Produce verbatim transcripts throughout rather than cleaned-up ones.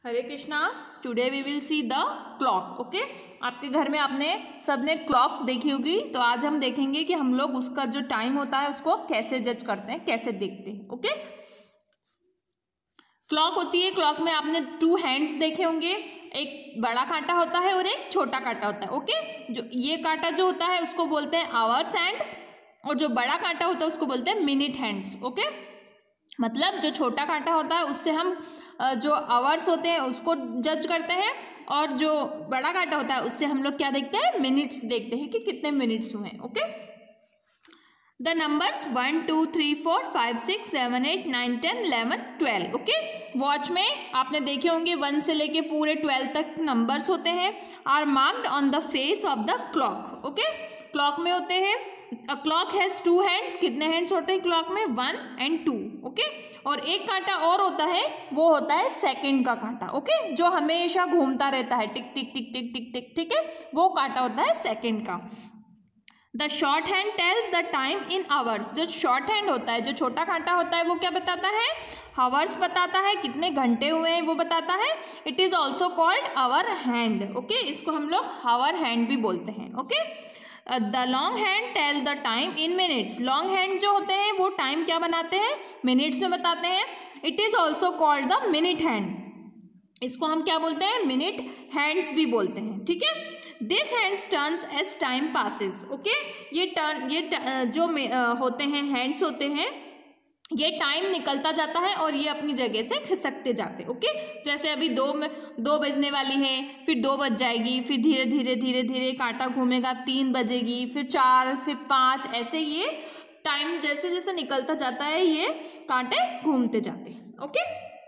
Hare Krishna. Today we will see the clock. Okay, आपके घर में आपने सबने क्लॉक देखी होगी, तो आज हम देखेंगे कि हम लोग उसका जो टाइम होता है उसको कैसे जज करते हैं, कैसे देखते हैं। ओके, क्लॉक होती है, क्लॉक में आपने टू हैंड्स देखे होंगे, एक बड़ा कांटा होता है और एक छोटा कांटा होता है। ओके, जो ये कांटा जो होता है उसको बोलते हैं आवर्स हैंड, और जो बड़ा कांटा होता है उसको बोलते हैं मिनट हैंड्स। ओके, मतलब जो छोटा कांटा होता है उससे हम जो आवर्स होते हैं उसको जज करते हैं, और जो बड़ा कांटा होता है उससे हम लोग क्या देखते हैं, मिनट्स देखते हैं कि कितने मिनट्स हुए। Okay, the numbers one two three four five six seven eight nine ten eleven twelve. Okay, watch में आपने देखे होंगे वन से लेके पूरे ट्वेल्व तक नंबर्स होते हैं, are marked on the face of the clock. Okay, clock में होते हैं, a clock has two hands, कितने हैंड्स होते हैं क्लॉक में, वन एंड टू। ओके, और एक कांटा और होता है, वो होता है सेकंड का कांटा। ओके, जो हमेशा घूमता रहता है, टिक टिक टिक टिक टिक टिक, ठीक है, वो कांटा होता है सेकंड का। The short hand tells the time in hours. जो शॉर्ट हैंड होता है, जो छोटा कांटा होता है, वो क्या बताता है, आवर्स बताता है, कितने घंटे हुए हैं वो बताता है। It is also called hour hand. Okay, इसको हम लोग आवर हैंड भी बोलते हैं। Okay, the long hand tell the time in minutes. Long hand जो होते हैं वो टाइम क्या बनाते हैं, मिनट्स में बताते हैं। It is also called the minute hand. इसको हम क्या बोलते हैं, मिनट हैंड्स भी बोलते हैं। ठीक है, this hands turns as time passes. Okay, ये टर्न ये जो uh, होते हैं, हैंड्स होते हैं, ये टाइम निकलता जाता है और ये अपनी जगह से खिसकते जाते। ओके, जैसे अभी दो में दो बजने वाली है, फिर दो बज जाएगी, फिर धीरे धीरे धीरे धीरे कांटा घूमेगा, तीन बजेगी, फिर चार, फिर पाँच, ऐसे ये टाइम जैसे जैसे निकलता जाता है ये कांटे घूमते जाते हैं। Okay,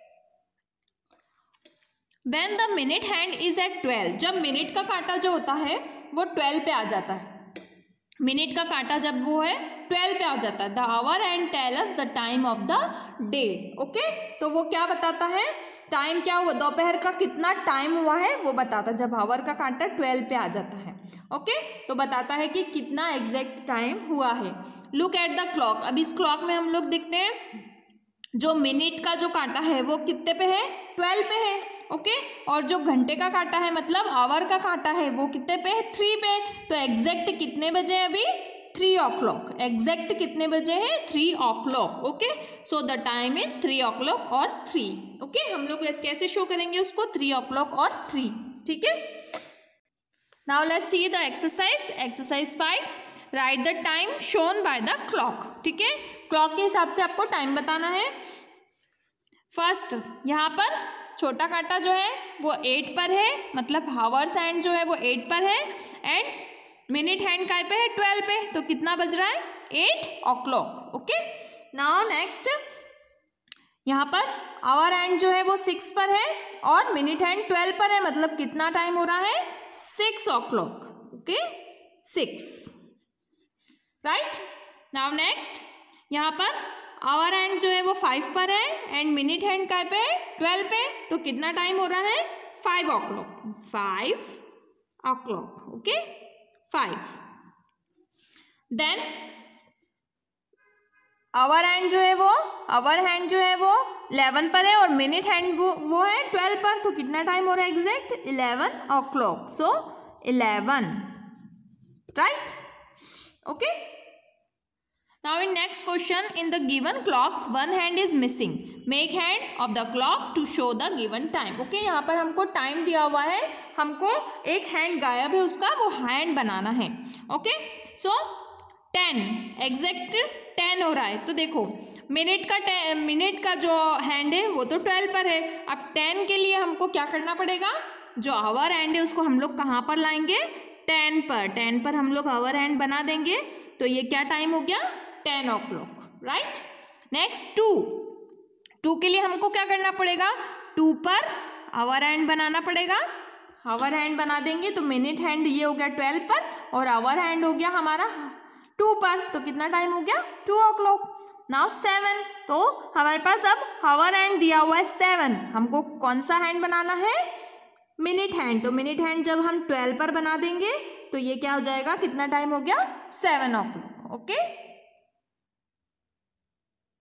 When the minute hand is at twelve, जब मिनट का कांटा जो होता है वो ट्वेल्व पे आ जाता है, मिनट का कांटा जब वो है ट्वेल्व पे आ जाता है, the hour hand tell us the time of the day. Okay, तो वो क्या बताता है, टाइम क्या हुआ, दोपहर का कितना टाइम हुआ है वो बताता है, जब आवर का कांटा ट्वेल्व पे आ जाता है। ओके, तो बताता है कि कितना एग्जैक्ट टाइम हुआ है। Look at the clock. अब इस क्लॉक में हम लोग देखते हैं, जो मिनट का जो कांटा है वो कितने पे है, ट्वेल्व पे है। ओके, और जो घंटे का कांटा है मतलब आवर का कांटा है वो कितने पे है, थ्री पे। तो एग्जैक्ट कितने बजे है अभी, थ्री ओ क्लॉक। एग्जैक्ट कितने बजे है, three o'clock. Okay, so the time is three o'clock और थ्री। ओके, हम लोग कैसे शो करेंगे उसको, थ्री ओ क्लॉक और थ्री। ठीक है, now let's see the exercise. Exercise five, right the time shown by the clock. ठीक है, क्लॉक के हिसाब से आपको टाइम बताना है। फर्स्ट, यहाँ पर छोटा कांटा जो है वो एट पर है, मतलब हावर्स हैंड जो है वो एट पर है, एंड मिनट हैंड काय पे है, ट्वेल्व पे। तो कितना बज रहा है, eight o'clock. Okay, now next, यहाँ पर आवर हैंड जो है वो सिक्स पर है और मिनट हैंड ट्वेल्व पर है, मतलब कितना टाइम हो रहा है, six o'clock. Okay, six, right. Now next, यहाँ पर आवर हैंड जो है वो फाइव पर है एंड मिनट हैंड का पे ट्वेल्व पे, तो कितना टाइम हो रहा है, five o'clock. Five o'clock. Okay, five. Then hour hand जो है वो आवर हैंड जो है वो इलेवन पर है और मिनट हैंड वो वो है ट्वेल्व पर, तो कितना टाइम हो रहा है exact, eleven o'clock. So eleven, right. Okay, now in next question, in the given clocks one hand is missing, make hand of the clock to show the given time. okay, यहाँ पर हमको time दिया हुआ है, हमको एक hand गायब है उसका, वो हैंड बनाना है। Okay, so ten, exact ten हो रहा है, तो देखो मिनट का मिनट का जो हैंड है वो तो ट्वेल्व पर है। अब टेन के लिए हमको क्या करना पड़ेगा, जो आवर हैंड है उसको हम लोग कहाँ पर लाएंगे, टेन पर। टेन पर हम लोग आवर हैंड बना देंगे, तो ये क्या टाइम हो गया, ten o'clock, right. Next, two two के लिए हमको क्या करना पड़ेगा, टू पर आवर हैंड बनाना पड़ेगा। आवर हैंड बना देंगे तो मिनट हैंड ये हो गया ट्वेल्व पर और आवर हैंड हो गया हमारा टू पर, तो कितना टाइम हो गया, two o'clock. Now seven, तो हमारे पास अब आवर हैंड दिया हुआ है सेवन, हमको कौन सा हैंड बनाना है, मिनट हैंड। तो मिनट हैंड जब हम ट्वेल्व पर बना देंगे तो ये क्या हो जाएगा, कितना टाइम हो गया, सेवन ओ क्लॉक। ओके,